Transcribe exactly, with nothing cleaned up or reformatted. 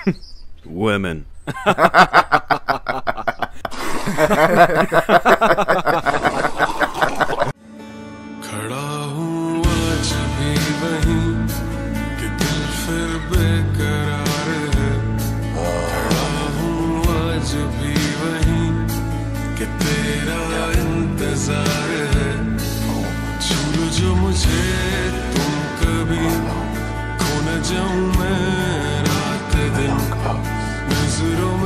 Women. खड़ा हूँ आज भी वहीं कि दिल फिर बेकरार है। खड़ा हूँ आज भी वहीं कि तेरा इंतजार है। छू लो जो मुझे तुम कभी, खो न जाऊं मैं रात दिन नजरों